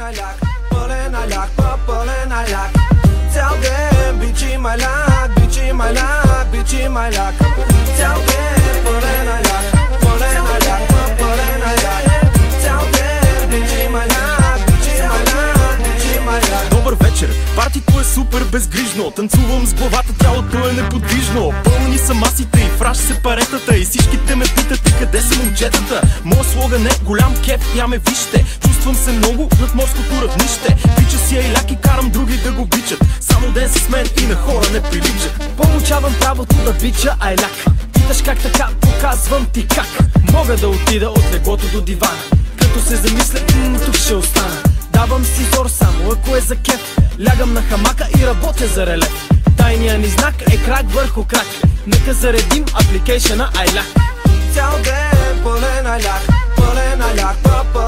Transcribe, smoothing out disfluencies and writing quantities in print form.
аляк, пълен аляк, пълен аляк. Цял ден бичи маляк, бичи маляк, бичи маляк. Цял ден пълен аляк, пълен аляк, пълен аляк. Цял ден бичи маляк, бичи маляк, бичи маляк. Добър вечер, партито е супер безгрижно. Танцувам с главата, тялото е неподвижно. Пълни са масите и фраш се паретата. И всичките ме питате къде са момчетата. Моя слоган е голям кеф, я ме вижте. Чувствам се много над морското равнище. Бича си айляк и карам други да го бичат. Само ден с мен и на хора не приличат. Получавам правото да бича айляк. Питаш как така, показвам ти как. Мога да отида от леглото до дивана. Като се замисля, тук ще остана. Давам си зор само ако е за кеф. Лягам на хамака и работя за релеф. Тайният ни знак е крак върху крак. Нека заредим апликейшъна айляк. Цял ден пълен аляк, пълен аляк,